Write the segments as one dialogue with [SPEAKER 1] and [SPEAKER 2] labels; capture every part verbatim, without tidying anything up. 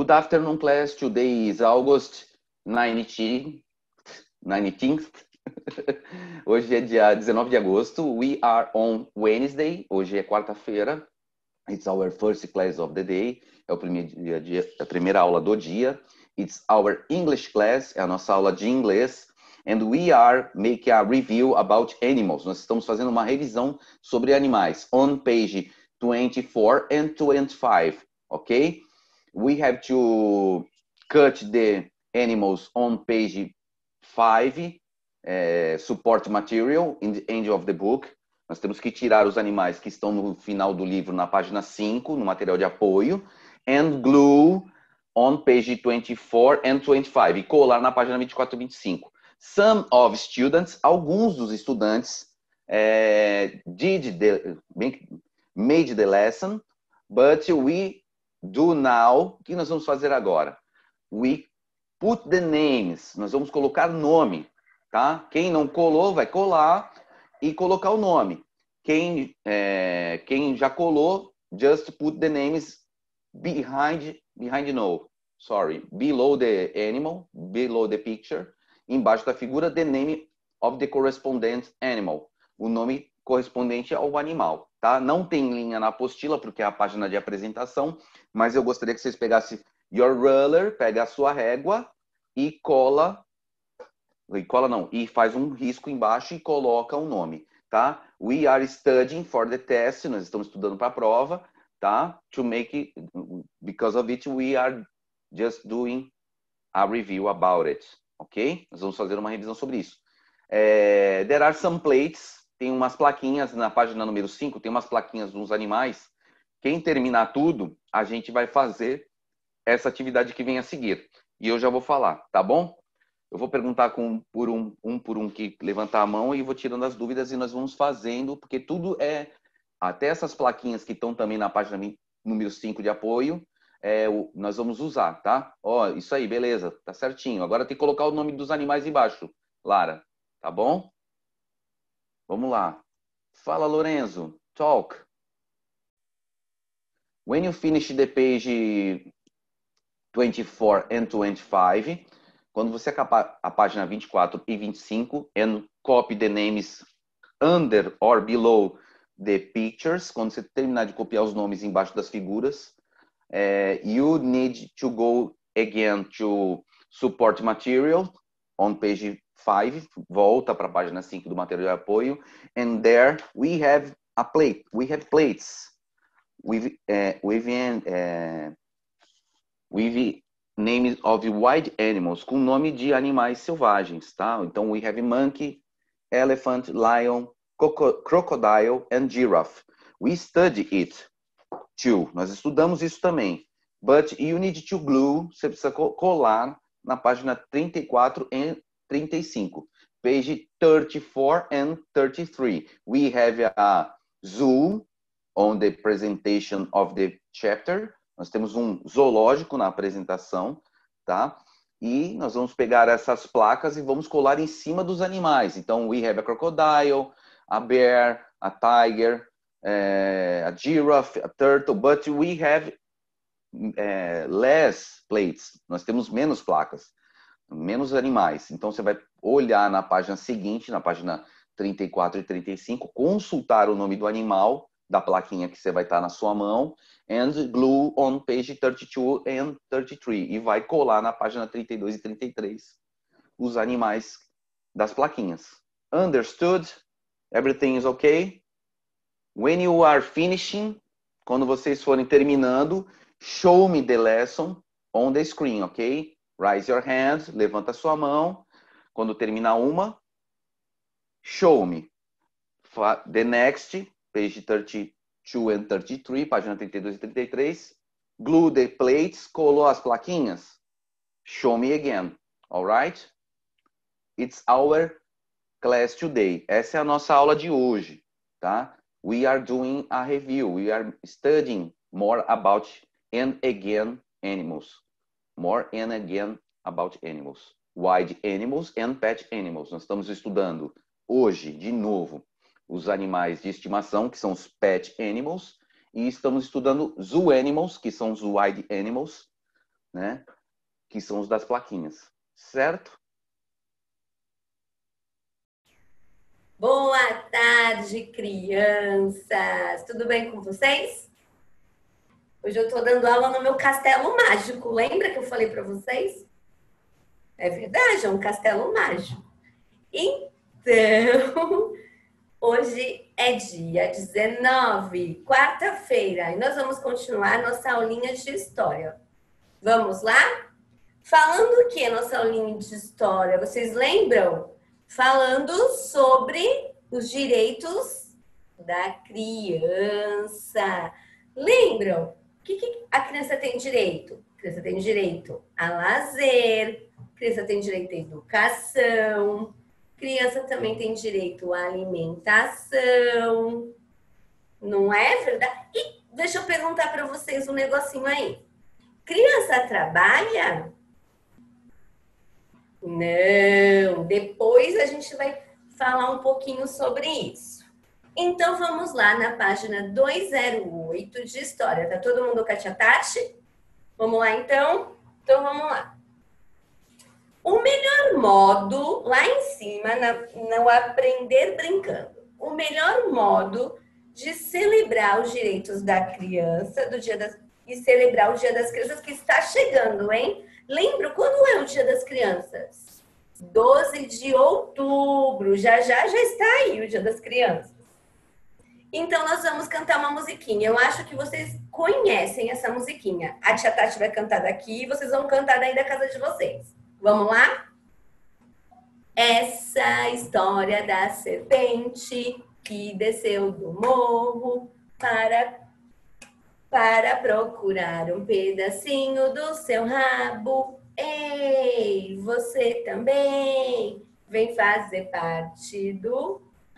[SPEAKER 1] Good afternoon, class. Today is August nineteenth. nineteenth. Hoje é dia dezenove de agosto. We are on Wednesday. Hoje é quarta-feira. It's our first class of the day. É o primeiro dia, dia, a primeira aula do dia. It's our English class. É a nossa aula de inglês. And we are making a review about animals. Nós estamos fazendo uma revisão sobre animais. On page twenty-four and twenty-five. Ok? We have to cut the animals on page five, uh, support material, in the end of the book. Nós temos que tirar os animais que estão no final do livro, na página cinco, no material de apoio, and glue on page twenty-four and twenty-five, e colar na página vinte e quatro e vinte e cinco. Some of students, alguns dos estudantes, uh, did the, made the lesson, but we do now. O que nós vamos fazer agora? We put the names. Nós vamos colocar nome, tá? Quem não colou, vai colar e colocar o nome. Quem, é, quem já colou, just put the names behind, behind no, sorry, below the animal, below the picture, embaixo da figura, the name of the correspondent animal. O nome correspondente ao animal, tá? Não tem linha na apostila, porque é a página de apresentação, mas eu gostaria que vocês pegassem your ruler, pega a sua régua e cola, e cola não, e faz um risco embaixo e coloca o nome, tá? We are studying for the test, nós estamos estudando para a prova, tá? To make it, because of it, we are just doing a review about it, ok? Nós vamos fazer uma revisão sobre isso. É, there are some plates, tem umas plaquinhas na página número cinco, tem umas plaquinhas dos animais. Quem terminar tudo, a gente vai fazer essa atividade que vem a seguir. E eu já vou falar, tá bom? Eu vou perguntar com, por um, um por um que levantar a mão e vou tirando as dúvidas e nós vamos fazendo, porque tudo é... Até essas plaquinhas que estão também na página número cinco de apoio, é, nós vamos usar, tá? Ó, isso aí, beleza, tá certinho. Agora tem que colocar o nome dos animais embaixo, Lara, tá bom? Vamos lá. Fala, Lorenzo. Talk. When you finish the page twenty-four and twenty-five, quando você acabar a página vinte e quatro e vinte e cinco, and copy the names under or below the pictures, quando você terminar de copiar os nomes embaixo das figuras, uh, you need to go again to support material on page five, volta para a página cinco do material de apoio, and there we have a plate, we have plates with, uh, with, uh, with names of wild animals, com nome de animais selvagens, tá? Então, we have monkey, elephant, lion, crocodile and giraffe. We study it too. Nós estudamos isso também. But you need to glue, você precisa colar na página trinta e quatro e trinta e cinco. Page thirty-four and thirty-three. We have a zoo on the presentation of the chapter. Nós temos um zoológico na apresentação, tá? E nós vamos pegar essas placas e vamos colar em cima dos animais. Então, we have a crocodile, a bear, a tiger, uh, a giraffe, a turtle, but we have uh, less plates. Nós temos menos placas, menos animais. Então, você vai olhar na página seguinte, na página trinta e quatro e trinta e cinco, consultar o nome do animal, da plaquinha que você vai estar na sua mão, and glue on page thirty-two and thirty-three, e vai colar na página trinta e dois e trinta e três os animais das plaquinhas. Understood? Everything is okay? When you are finishing, quando vocês forem terminando, show me the lesson on the screen, ok? Raise your hand, levanta a sua mão. Quando terminar uma, show me. The next, page thirty-two and thirty-three, página trinta e dois e trinta e três. Glue the plates, colou as plaquinhas. Show me again, alright? It's our class today. Essa é a nossa aula de hoje, tá? We are doing a review. We are studying more about and again animals. More and again about animals. Wild animals and pet animals. Nós estamos estudando hoje, de novo, os animais de estimação, que são os pet animals, e estamos estudando zoo animals, que são os wild animals, né? Que são os das plaquinhas, certo?
[SPEAKER 2] Boa tarde, crianças! Tudo bem com vocês? Hoje eu tô dando aula no meu castelo mágico. Lembra que eu falei para vocês? É verdade, é um castelo mágico. Então, hoje é dia dezenove, quarta-feira, e nós vamos continuar nossa aulinha de história. Vamos lá? Falando o que nossa aulinha de história? Vocês lembram? Falando sobre os direitos da criança. Lembram? O que, que a criança tem direito? A criança tem direito a lazer, a criança tem direito à educação, a criança também tem direito à alimentação. Não é verdade? E deixa eu perguntar para vocês um negocinho aí. Criança trabalha? Não, depois a gente vai falar um pouquinho sobre isso. Então vamos lá na página duzentos e oito de história. Tá todo mundo com a tia Tati? Vamos lá então? Então vamos lá. O melhor modo, lá em cima, no aprender brincando, o melhor modo de celebrar os direitos da criança, do dia das, e celebrar o Dia das Crianças que está chegando, hein? Lembra quando é o Dia das Crianças? doze de outubro. Já já já está aí o Dia das Crianças. Então nós vamos cantar uma musiquinha. Eu acho que vocês conhecem essa musiquinha. A tia Tati vai cantar daqui e vocês vão cantar daí da casa de vocês. Vamos lá? Essa história da serpente que desceu do morro para para procurar um pedacinho do seu rabo. Ei, você também vem fazer parte do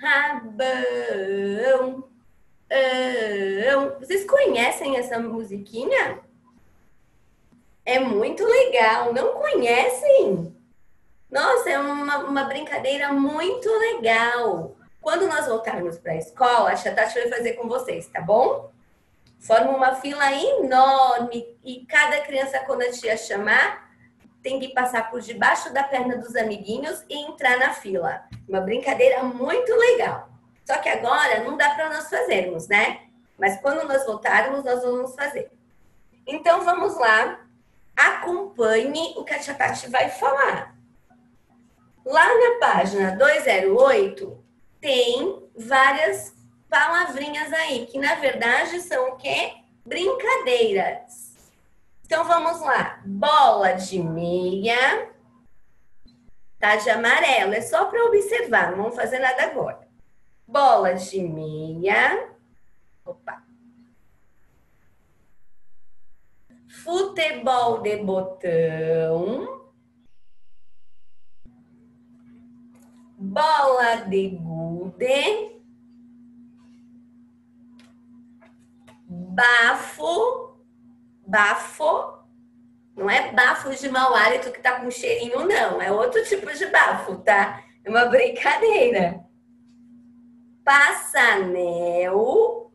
[SPEAKER 2] rabão. Vocês conhecem essa musiquinha? É muito legal. Não conhecem? Nossa, é uma, uma brincadeira muito legal. Quando nós voltarmos para a escola, a tia Tati vai fazer com vocês, tá bom? Forma uma fila enorme e cada criança, quando a tia chamar, tem que passar por debaixo da perna dos amiguinhos e entrar na fila. Uma brincadeira muito legal. Só que agora não dá para nós fazermos, né? Mas quando nós voltarmos, nós vamos fazer. Então, vamos lá. Acompanhe o que a tia Tati vai falar. Lá na página duzentos e oito, tem várias palavrinhas aí, que na verdade são o quê? Brincadeiras. Então vamos lá. Bola de meia. Tá de amarelo. É só para observar, não vamos fazer nada agora. Bola de meia. Opa. Futebol de botão. Bola de gude. Bafo. Bafo, não é bafo de mau hálito que tá com cheirinho, não. É outro tipo de bafo, tá? É uma brincadeira. Passanel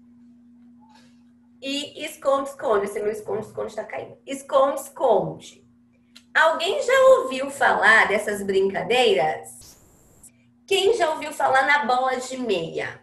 [SPEAKER 2] e esconde-esconde. Esse meu esconde-esconde tá caindo. Esconde-esconde. Alguém já ouviu falar dessas brincadeiras? Quem já ouviu falar na bola de meia?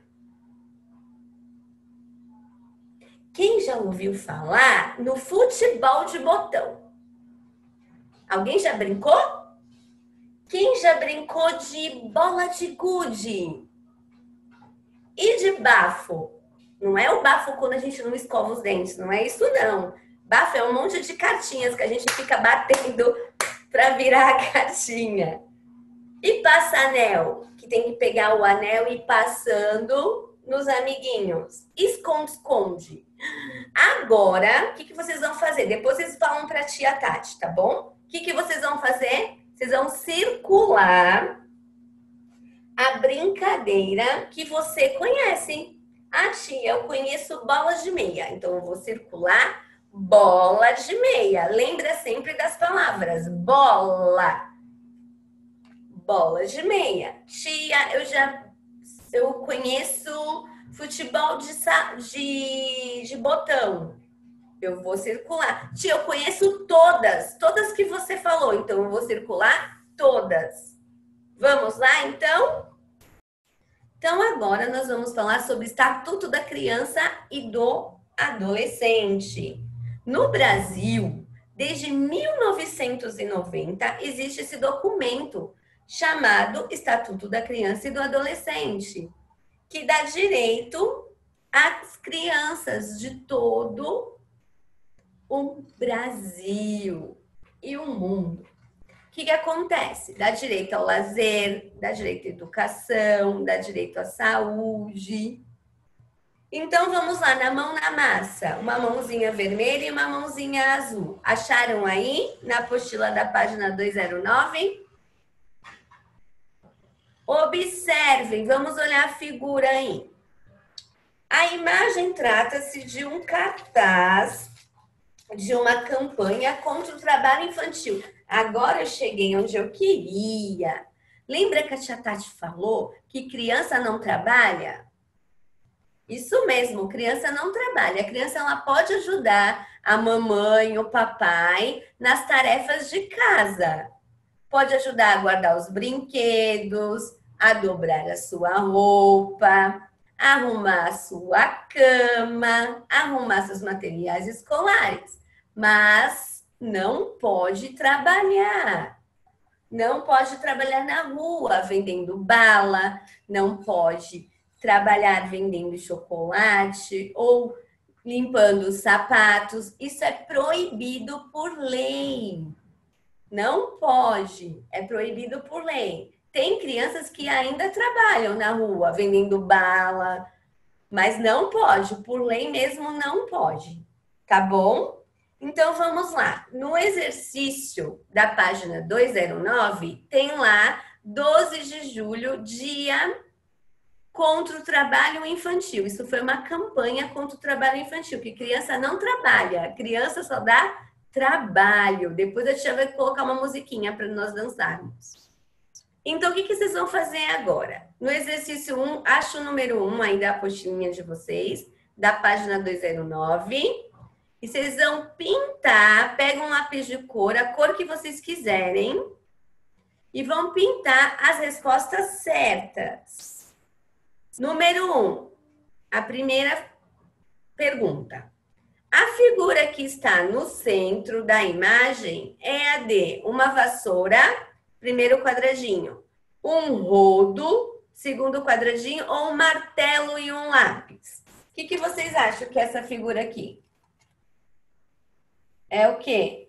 [SPEAKER 2] Quem já ouviu falar no futebol de botão? Alguém já brincou? Quem já brincou de bola de gude? E de bafo? Não é o bafo quando a gente não escova os dentes, não é isso não. Bafo é um monte de cartinhas que a gente fica batendo para virar a cartinha. E passanel, que tem que pegar o anel e ir passando nos amiguinhos. Esconde-esconde. Agora, o que, que vocês vão fazer? Depois vocês falam para a tia Tati, tá bom? O que, que vocês vão fazer? Vocês vão circular a brincadeira que você conhece. Ah, tia, eu conheço bolas de meia. Então, eu vou circular bola de meia. Lembra sempre das palavras. Bola. Bola de meia. Tia, eu já eu conheço futebol de, de, de botão. Eu vou circular. Tia, eu conheço todas, todas que você falou, então eu vou circular todas. Vamos lá, então? Então, agora nós vamos falar sobre o Estatuto da Criança e do Adolescente. No Brasil, desde mil novecentos e noventa, existe esse documento chamado Estatuto da Criança e do Adolescente, que dá direito às crianças de todo o Brasil e o mundo. O que, que acontece? Dá direito ao lazer, dá direito à educação, dá direito à saúde. Então, vamos lá, na mão na massa. Uma mãozinha vermelha e uma mãozinha azul. Acharam aí, na apostila da página duzentos e nove? Observem, vamos olhar a figura aí. A imagem trata-se de um cartaz de uma campanha contra o trabalho infantil. Agora eu cheguei onde eu queria. Lembra que a tia Tati falou que criança não trabalha? Isso mesmo, criança não trabalha. A criança ela pode ajudar a mamãe, o papai nas tarefas de casa. Pode ajudar a guardar os brinquedos, a dobrar a sua roupa, a arrumar a sua cama, arrumar seus materiais escolares. Mas não pode trabalhar. Não pode trabalhar na rua vendendo bala, não pode trabalhar vendendo chocolate ou limpando os sapatos. Isso é proibido por lei. Não pode, é proibido por lei. Tem crianças que ainda trabalham na rua vendendo bala, mas não pode, por lei mesmo não pode. Tá bom? Então, vamos lá. No exercício da página duzentos e nove, tem lá doze de julho, dia contra o trabalho infantil. Isso foi uma campanha contra o trabalho infantil, que criança não trabalha, criança só dá trabalho. Depois a tia vai colocar uma musiquinha para nós dançarmos. Então, o que, que vocês vão fazer agora? No exercício um, acho o número um aí da apostilinha de vocês, da página duzentos e nove. E vocês vão pintar, pegam um lápis de cor, a cor que vocês quiserem, e vão pintar as respostas certas. Número um, a primeira pergunta. A figura que está no centro da imagem é a de uma vassoura, primeiro quadradinho, um rodo, segundo quadradinho, ou um martelo e um lápis. O que, que vocês acham que é essa figura aqui? É o quê?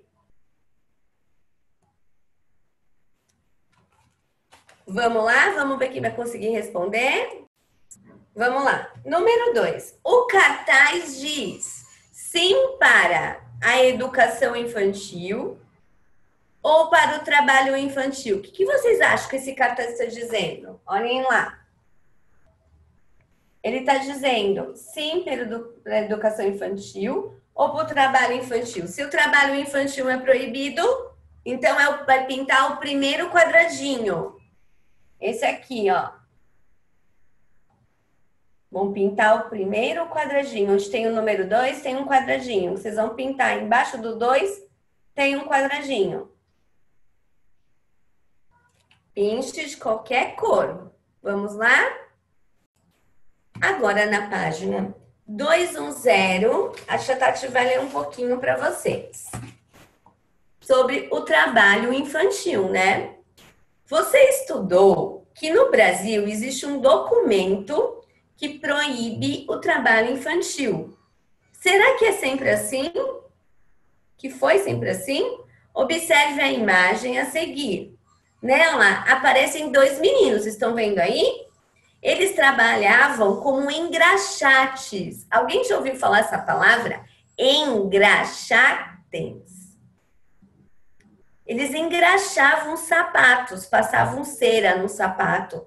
[SPEAKER 2] Vamos lá? Vamos ver quem vai conseguir responder? Vamos lá. Número dois. O cartaz diz sim para a educação infantil ou para o trabalho infantil? O que, que vocês acham que esse cartaz está dizendo? Olhem lá. Ele está dizendo sim para a educação infantil ou para o trabalho infantil. Se o trabalho infantil é proibido, então é, vai pintar o primeiro quadradinho. Esse aqui, ó. Vão pintar o primeiro quadradinho. Onde tem o número dois, tem um quadradinho. Vocês vão pintar embaixo do dois, tem um quadradinho. Pinte de qualquer cor. Vamos lá? Agora, na página duzentos e dez, a tia Tati vai ler um pouquinho para vocês. Sobre o trabalho infantil, né? Você estudou que no Brasil existe um documento que proíbe o trabalho infantil. Será que é sempre assim? Que foi sempre assim? Observe a imagem a seguir. Nela aparecem dois meninos, estão vendo aí? Eles trabalhavam como engraxates. Alguém já ouviu falar essa palavra? Engraxates. Eles engraxavam sapatos, passavam cera no sapato.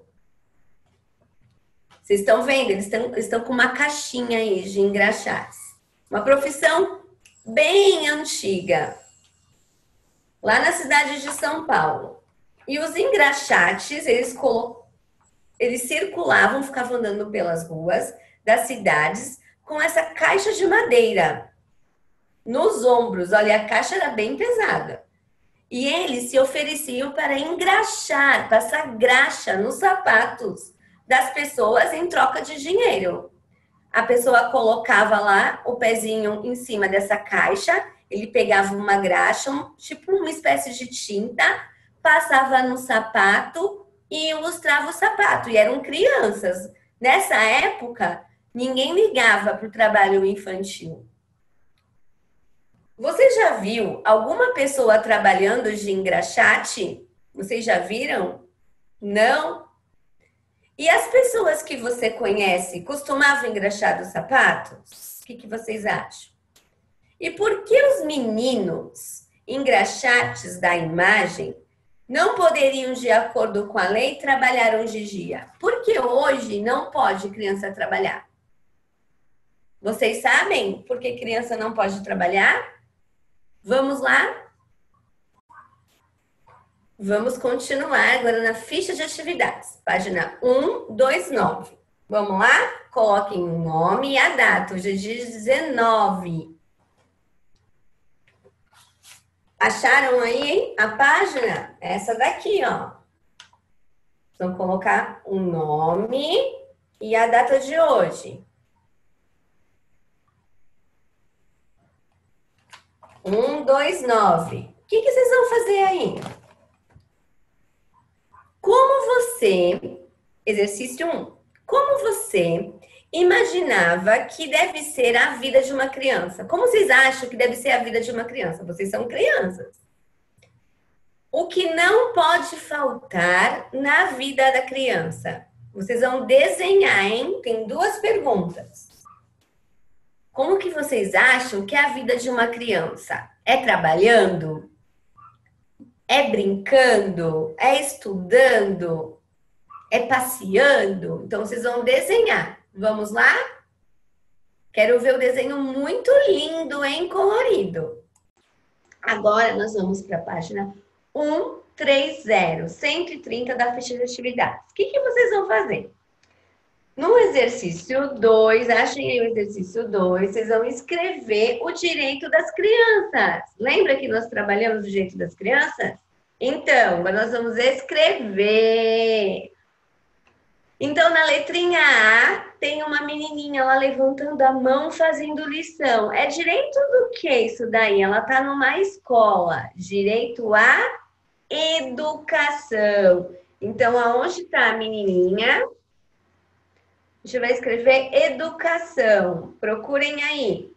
[SPEAKER 2] Vocês estão vendo? Eles estão, eles estão com uma caixinha aí de engraxates. Uma profissão bem antiga. Lá na cidade de São Paulo. E os engraxates, eles colocavam. Eles circulavam, ficavam andando pelas ruas das cidades com essa caixa de madeira. nos ombros. Olha, a caixa era bem pesada. E eles se ofereciam para engraxar, passar graxa nos sapatos das pessoas em troca de dinheiro. A pessoa colocava lá o pezinho em cima dessa caixa, ele pegava uma graxa, um, tipo uma espécie de tinta, passava no sapato e ilustrava o sapato. E eram crianças. Nessa época, ninguém ligava para o trabalho infantil. Você já viu alguma pessoa trabalhando de engraxate? Vocês já viram? Não? E as pessoas que você conhece costumavam engraxar os sapatos? O que, que vocês acham? E por que os meninos engraxates da imagem não poderiam, de acordo com a lei, trabalhar de dia? Porque hoje não pode criança trabalhar. Vocês sabem por que criança não pode trabalhar? Vamos lá? Vamos continuar agora na ficha de atividades. Página cento e vinte e nove. Vamos lá? Coloquem o nome e a data. Hoje é dia dezenove. Acharam aí, hein? A página? Essa daqui, ó. Vão colocar o nome e a data de hoje. Um, dois, nove. O que, que vocês vão fazer aí? Como você, exercício um, como você imaginava que deve ser a vida de uma criança? Como vocês acham que deve ser a vida de uma criança? Vocês são crianças. O que não pode faltar na vida da criança? Vocês vão desenhar, hein? Tem duas perguntas. Como que vocês acham que é a vida de uma criança? É trabalhando? É brincando? É estudando? É passeando? Então, vocês vão desenhar. Vamos lá? Quero ver o desenho muito lindo, hein? Colorido. Agora, nós vamos para a página cento e trinta, cento e trinta da ficha de atividades. O que, que vocês vão fazer? No exercício dois, achem aí o exercício dois, vocês vão escrever o direito das crianças. Lembra que nós trabalhamos o direito das crianças? Então, nós vamos escrever. Então, na letrinha A, tem uma menininha lá levantando a mão fazendo lição. É direito do que isso daí? Ela está numa escola. Direito à educação. Então, aonde está a menininha? A gente vai escrever educação. Procurem aí.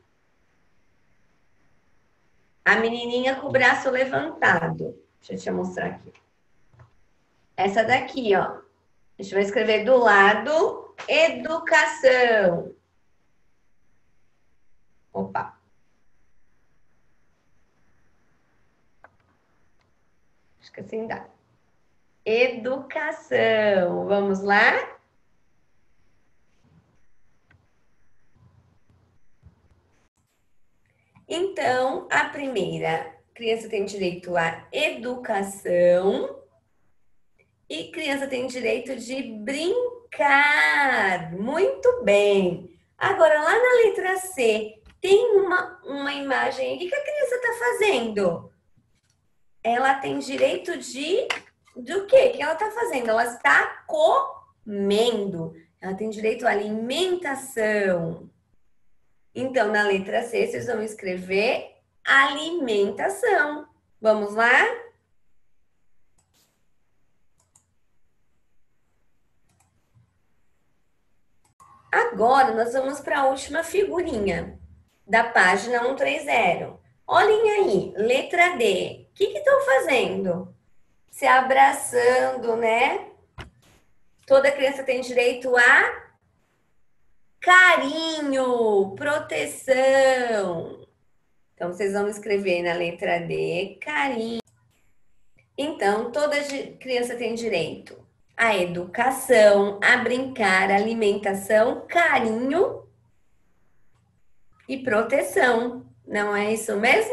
[SPEAKER 2] A menininha com o braço levantado. Deixa eu te mostrar aqui. Essa daqui, ó. A gente vai escrever do lado educação. Opa. Acho que assim dá. Educação. Vamos lá? Então, a primeira, criança tem direito à educação e criança tem direito de brincar. Muito bem. Agora, lá na letra C, tem uma, uma imagem. O que a criança está fazendo? Ela tem direito de... Do quê? O que ela está fazendo? Ela está comendo. Ela tem direito à alimentação. Então, na letra C, vocês vão escrever alimentação. Vamos lá? Agora, nós vamos para a última figurinha da página cento e trinta. Olhem aí, letra D. O que estão fazendo? Se abraçando, né? Toda criança tem direito a carinho, proteção. Então, vocês vão escrever na letra D, carinho. Então, toda criança tem direito à educação, a brincar, alimentação, carinho e proteção. Não é isso mesmo?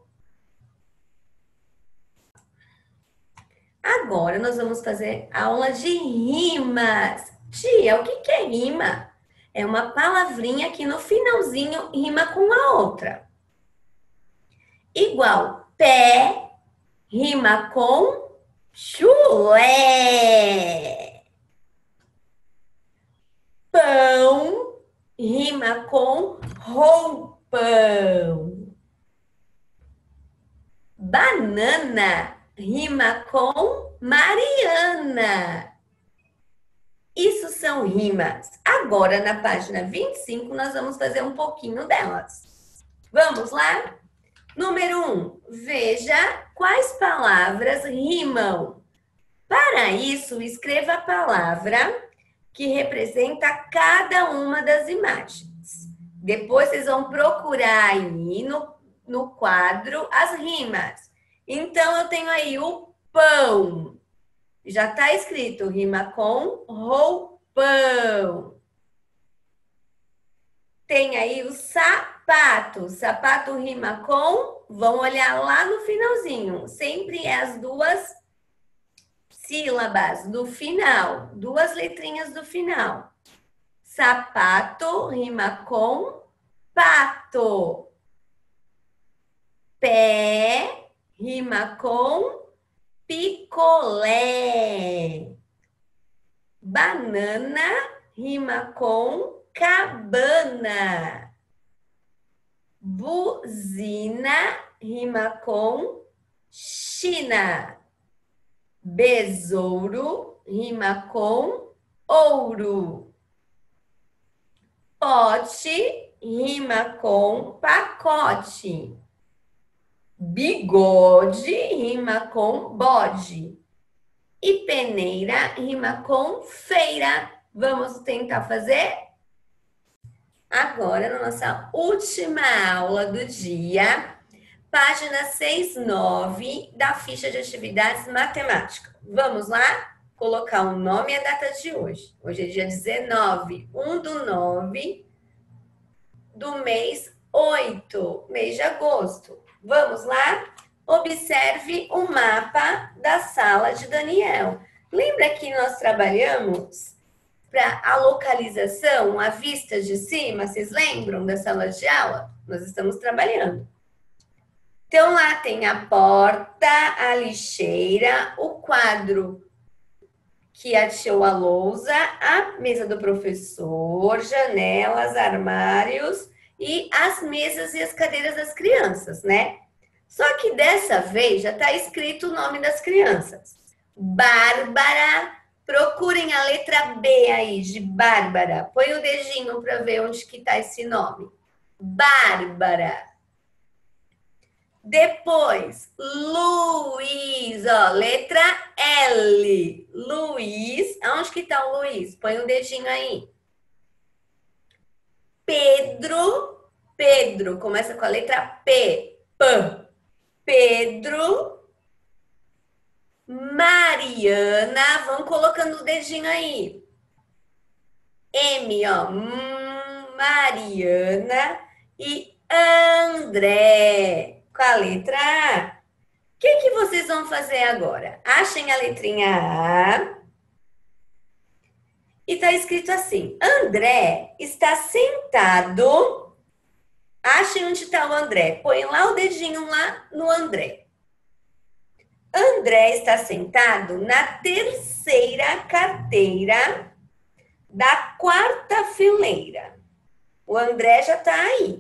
[SPEAKER 2] Agora, nós vamos fazer aula de rimas. Tia, o que é rima? É uma palavrinha que no finalzinho rima com a outra. igual pé, rima com chulé. Pão, rima com roupão. Banana, rima com Mariana. Isso são rimas. Agora, na página vinte e cinco, nós vamos fazer um pouquinho delas. Vamos lá? Número um, veja quais palavras rimam. Para isso, escreva a palavra que representa cada uma das imagens. Depois, vocês vão procurar aí no, no quadro as rimas. Então, eu tenho aí o pão. Já está escrito, rima com roupão. Tem aí o sapato. Sapato rima com, vão olhar lá no finalzinho. Sempre é as duas sílabas do final. Duas letrinhas do final. Sapato rima com pato. Pé rima com picolé. Banana rima com cabana. Buzina rima com China. Besouro rima com ouro. Pote rima com pacote. Bigode rima com bode. E peneira rima com feira. Vamos tentar fazer? Agora, na nossa última aula do dia, página seis, nove da ficha de atividades matemáticas. Vamos lá? Colocar o nome e a data de hoje. Hoje é dia dezenove, um do nove do mês oito, mês de agosto. Vamos lá? Observe o mapa da sala de Daniel. Lembra que nós trabalhamos para a localização, a vista de cima? Vocês lembram da sala de aula? Nós estamos trabalhando. Então, lá tem a porta, a lixeira, o quadro que atiou a lousa, a mesa do professor, janelas, armários e as mesas e as cadeiras das crianças, né? Só que dessa vez já está escrito o nome das crianças. Bárbara, procurem a letra B aí, de Bárbara. Põe o dedinho para ver onde que está esse nome. Bárbara. Depois, Luiz, ó, letra L. Luiz, aonde que tá o Luiz? Põe o dedinho aí. Pedro, Pedro, começa com a letra P. P. Pedro. Mariana, vão colocando o dedinho aí. M, ó, Mariana e André. Com a letra A. O que, que vocês vão fazer agora? Achem a letrinha A. E está escrito assim. André está sentado. Achem onde está o André. Põe lá o dedinho lá no André. André está sentado na terceira carteira da quarta fileira. O André já está aí.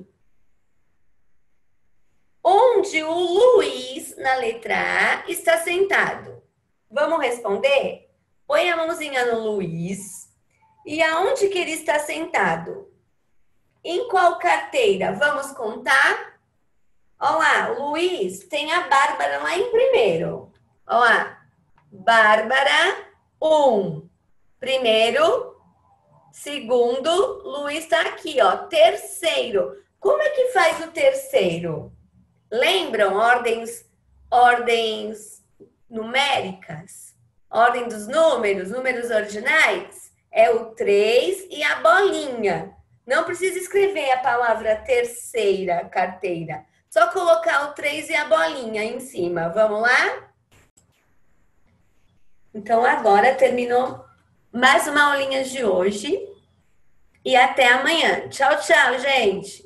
[SPEAKER 2] Onde o Luiz, na letra A, está sentado? Vamos responder? Põe a mãozinha no Luiz. E aonde que ele está sentado? Em qual carteira? Vamos contar? Olha lá, o Luiz tem a Bárbara lá em primeiro. Olha lá. Bárbara, um. Primeiro. Segundo, Luiz está aqui, ó. Terceiro. Como é que faz o terceiro? Lembram ordens, ordens numéricas? Ordem dos números, números ordinais? É o três e a bolinha. Não precisa escrever a palavra terceira carteira. Só colocar o três e a bolinha em cima. Vamos lá? Então, agora terminou mais uma aulinha de hoje. E até amanhã. Tchau, tchau, gente!